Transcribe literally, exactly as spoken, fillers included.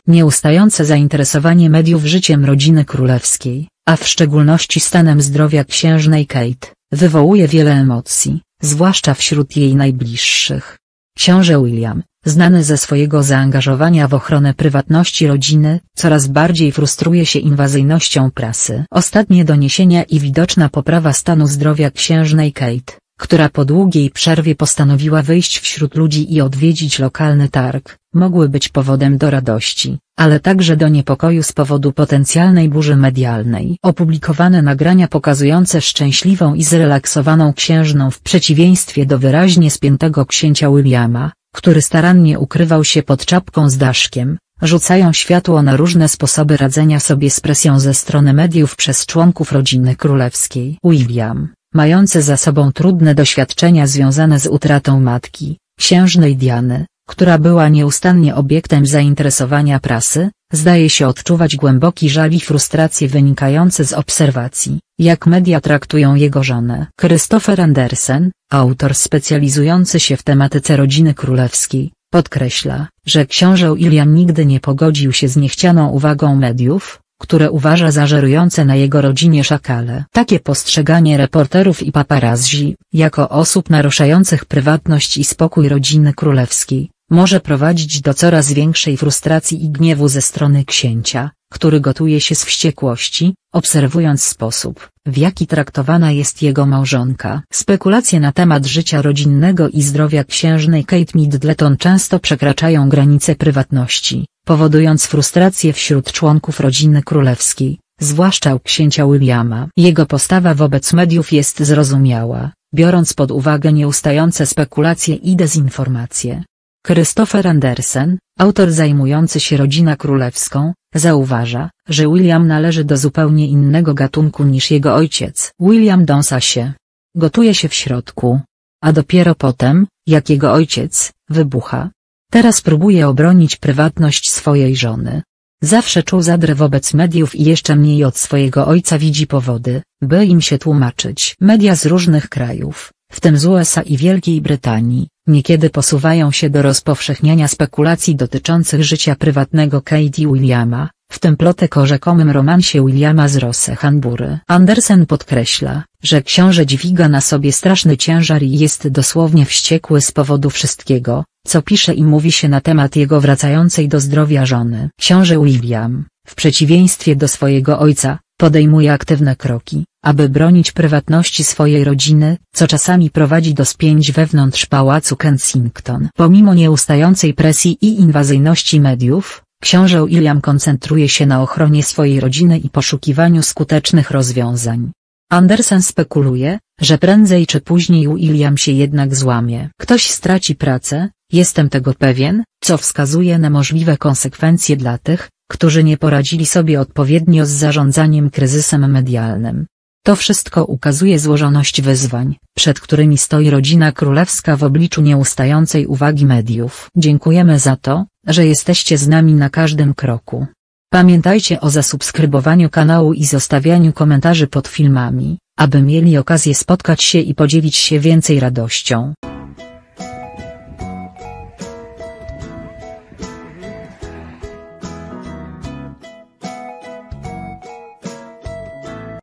Nieustające zainteresowanie mediów życiem rodziny królewskiej, a w szczególności stanem zdrowia księżnej Kate, wywołuje wiele emocji, zwłaszcza wśród jej najbliższych. Książę William, znany ze swojego zaangażowania w ochronę prywatności rodziny, coraz bardziej frustruje się inwazyjnością prasy. Ostatnie doniesienia i widoczna poprawa stanu zdrowia księżnej Kate, która po długiej przerwie postanowiła wyjść wśród ludzi i odwiedzić lokalny targ, mogły być powodem do radości, ale także do niepokoju z powodu potencjalnej burzy medialnej. Opublikowane nagrania pokazujące szczęśliwą i zrelaksowaną księżną w przeciwieństwie do wyraźnie spiętego księcia Williama, który starannie ukrywał się pod czapką z daszkiem, rzucają światło na różne sposoby radzenia sobie z presją ze strony mediów przez członków rodziny królewskiej. William, mający za sobą trudne doświadczenia związane z utratą matki, księżnej Diany, która była nieustannie obiektem zainteresowania prasy, zdaje się odczuwać głęboki żal i frustrację wynikające z obserwacji, jak media traktują jego żonę. Christopher Andersen, autor specjalizujący się w tematyce rodziny królewskiej, podkreśla, że książę William nigdy nie pogodził się z niechcianą uwagą mediów, które uważa za żerujące na jego rodzinie szakale. Takie postrzeganie reporterów i paparazzi, jako osób naruszających prywatność i spokój rodziny królewskiej, może prowadzić do coraz większej frustracji i gniewu ze strony księcia, który gotuje się z wściekłości, obserwując sposób, w jaki traktowana jest jego małżonka. Spekulacje na temat życia rodzinnego i zdrowia księżnej Kate Middleton często przekraczają granice prywatności, powodując frustrację wśród członków rodziny królewskiej, zwłaszcza u księcia Williama. Jego postawa wobec mediów jest zrozumiała, biorąc pod uwagę nieustające spekulacje i dezinformacje. Christopher Andersen, autor zajmujący się rodziną królewską, zauważa, że William należy do zupełnie innego gatunku niż jego ojciec. William dąsa się. Gotuje się w środku. A dopiero potem, jak jego ojciec, wybucha. Teraz próbuje obronić prywatność swojej żony. Zawsze czuł zadrę wobec mediów i jeszcze mniej od swojego ojca widzi powody, by im się tłumaczyć. Media z różnych krajów, w tym z U S A i Wielkiej Brytanii, niekiedy posuwają się do rozpowszechniania spekulacji dotyczących życia prywatnego Kate i Williama, w tym plotek o rzekomym romansie Williama z Rose Hanbury. Andersen podkreśla, że książę dźwiga na sobie straszny ciężar i jest dosłownie wściekły z powodu wszystkiego, co pisze i mówi się na temat jego wracającej do zdrowia żony. Książę William, w przeciwieństwie do swojego ojca, podejmuje aktywne kroki, aby bronić prywatności swojej rodziny, co czasami prowadzi do spięć wewnątrz pałacu Kensington. Pomimo nieustającej presji i inwazyjności mediów, książę William koncentruje się na ochronie swojej rodziny i poszukiwaniu skutecznych rozwiązań. Andersen spekuluje, że prędzej czy później William się jednak złamie. Ktoś straci pracę, jestem tego pewien, co wskazuje na możliwe konsekwencje dla tych, którzy nie poradzili sobie odpowiednio z zarządzaniem kryzysem medialnym. To wszystko ukazuje złożoność wyzwań, przed którymi stoi rodzina królewska w obliczu nieustającej uwagi mediów. Dziękujemy za to, że jesteście z nami na każdym kroku. Pamiętajcie o zasubskrybowaniu kanału i zostawianiu komentarzy pod filmami, aby mieli okazję spotkać się i podzielić się więcej radością.